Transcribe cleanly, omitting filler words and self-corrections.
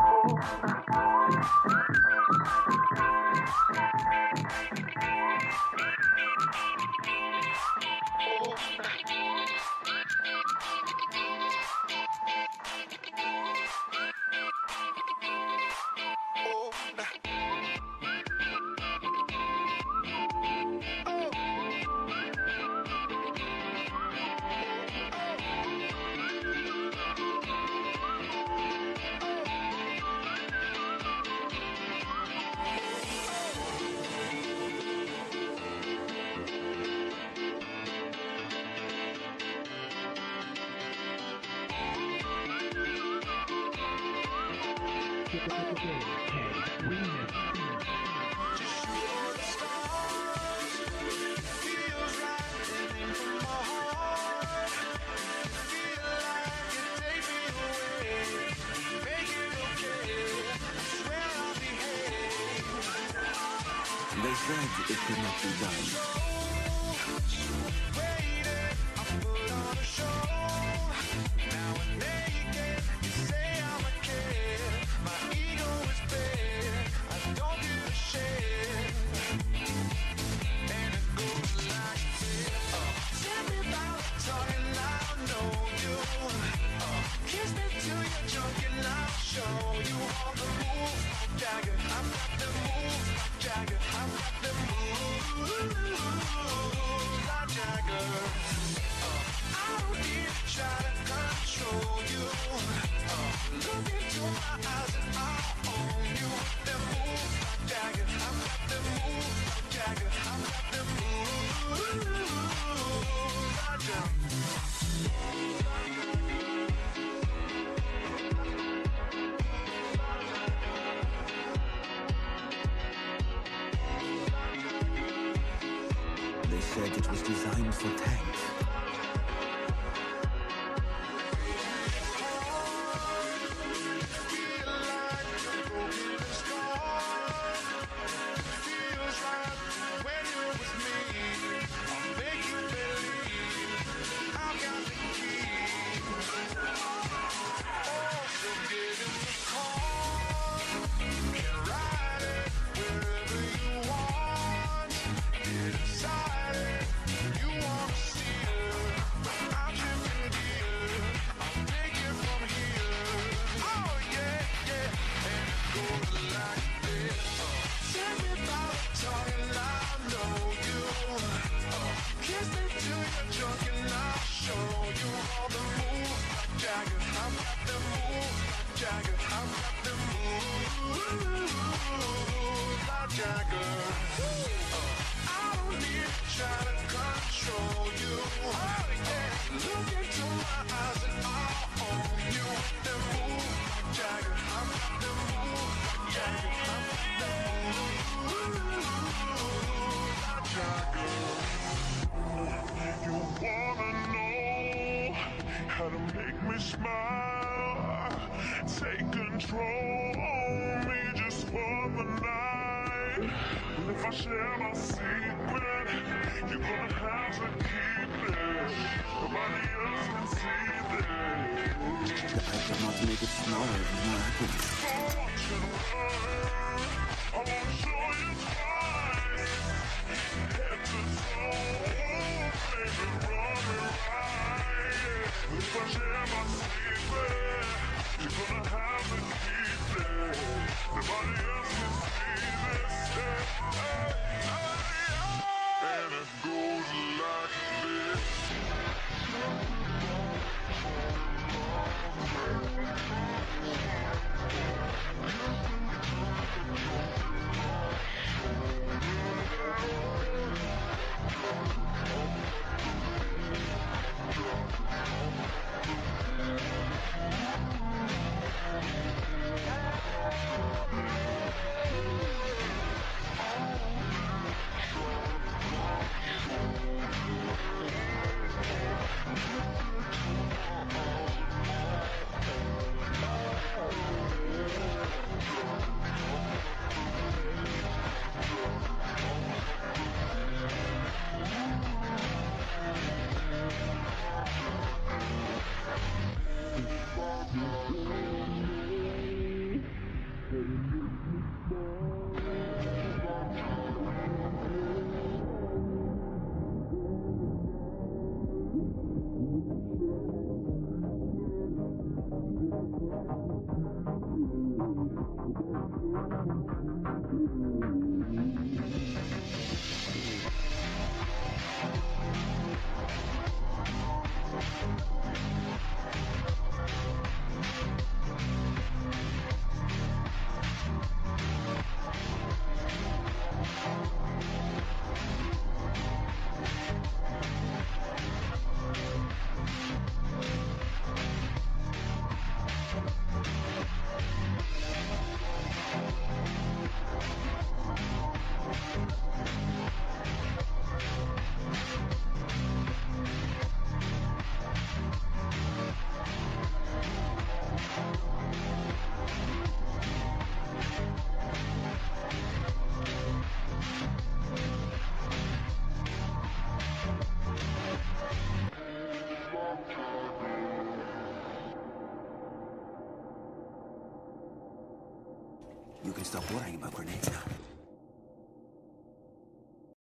They said it could not be done. They said it was designed for tanks. How to make me smile, take control, own me just for the night. And if I share my secret, you're gonna have to keep it. Nobody else can see this. I cannot make it smaller than what I can. I want you to learn, I wanna show you twice. Head to toe, baby, run it right. If I share my secret, you're gonna have to keep it. Nobody else can see this. And it goes like this. You can stop worrying about grenades now.